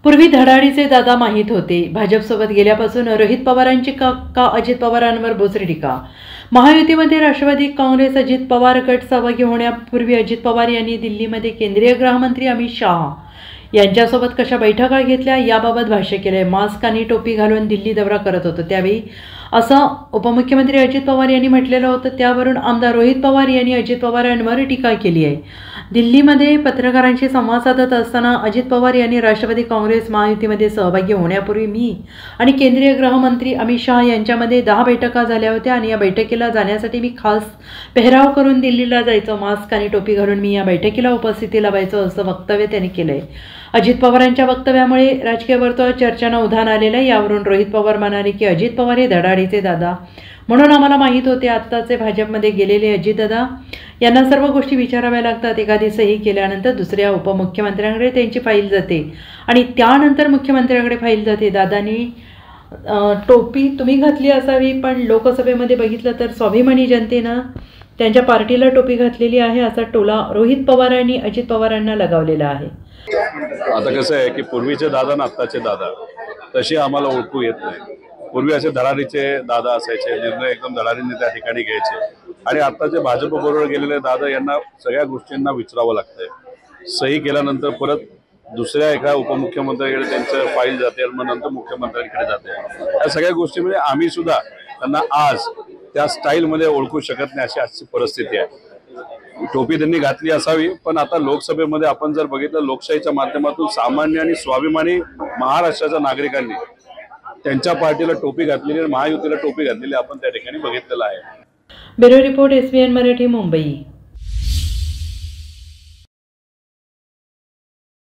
पूर्वी धडाडीचे दादा माहीत होते. भाजपसोबत गेल्यापासून रोहित पवारांची का अजित पवारांवर बोचरी टीका. महायुतीमध्ये राष्ट्रवादी काँग्रेस अजित पवार गट सहभागी होण्यापूर्वी अजित पवार यांनी दिल्लीमध्ये केंद्रीय गृहमंत्री अमित शाह यांच्यासोबत कशा बैठका घेतल्या याबाबत भाष्य केले. मास्क आणि टोपी घालून दिल्ली दौरा करत होतो त्यावेळी असं उपमुख्यमंत्री अजित पवार यांनी म्हटलेलं होतं. त्यावरून आमदार रोहित पवार यांनी अजित पवारांवर टीका केली आहे. दिल्लीमध्ये पत्रकारांशी संवाद साधत असताना अजित पवार यांनी राष्ट्रवादी काँग्रेस महायुतीमध्ये सहभागी होण्यापूर्वी मी आणि केंद्रीय गृहमंत्री अमित शाह यांच्यामध्ये 10 बैठका झाल्या होत्या आणि या बैठकीला जाण्यासाठी मी खास पेहराव करून दिल्लीला जायचो. मास्क आणि टोपी घालून मी या बैठकीला उपस्थिती लावायचो असं वक्तव्य त्यांनी केलं आहे. अजित पवारांच्या वक्तव्यामुळे राजकीय वर्तुळात चर्चांना उधाण आलेलं आहे. यावरून रोहित पवार म्हणाले की अजित पवार हे धडाडीचे दादा म्हणून आम्हाला माहीत होते. आत्ताचे भाजपमध्ये गेलेले अजितदादा यांना सर्व गोष्टी विचाराव्या लागतात. एखादी सही केल्यानंतर दुसऱ्या उपमुख्यमंत्र्यांकडे त्यांची फाईल जाते आणि त्यानंतर मुख्यमंत्र्यांकडे फाईल जाते. दादांनी टोपी तुम्ही घातली असावी, पण लोकसभेमध्ये बघितलं तर स्वाभिमानी जनतेनं त्यांच्या पार्टीला टोपी घातलेली आहे असा टोला रोहित पवारांनी अजित पवारांना लगावलेला आहे. आता कसं आहे की पूर्वीचे दादा आणि आत्ताचे दादा तशी आम्हाला ओळखू येत नाही. पूर्वी असे धडाडीचे दादा असायचे, निर्णय एकदम धडाडीने त्या ठिकाणी घ्यायचे आणि आत्ताचे भाजप बरोबर गेलेले दादा यांना सगळ्या गोष्टींना विचारावं लागतंय. सही केल्यानंतर परत दुसऱ्या एका उपमुख्यमंत्र्यांकडे त्यांचं फाईल जाते आणि मग नंतर मुख्यमंत्र्यांकडे जाते. या सगळ्या गोष्टीमध्ये आम्ही सुद्धा त्यांना आज त्या स्टाईलमध्ये ओळखू शकत नाही अशी आजची परिस्थिती आहे. टोपी त्यांनी घातली असावी, पण आता लोकसभेमध्ये आपण जर बघितलं लोकशाहीच्या माध्यमातून सामान्य आणि स्वाभिमानी महाराष्ट्राच्या नागरिकांनी त्यांच्या पार्टीला टोपी घातलेली आणि महायुतीला टोपी घातलेली आपण त्या ठिकाणी बघितलेलं आहे. Bureau report SBN Marathi, Mumbai.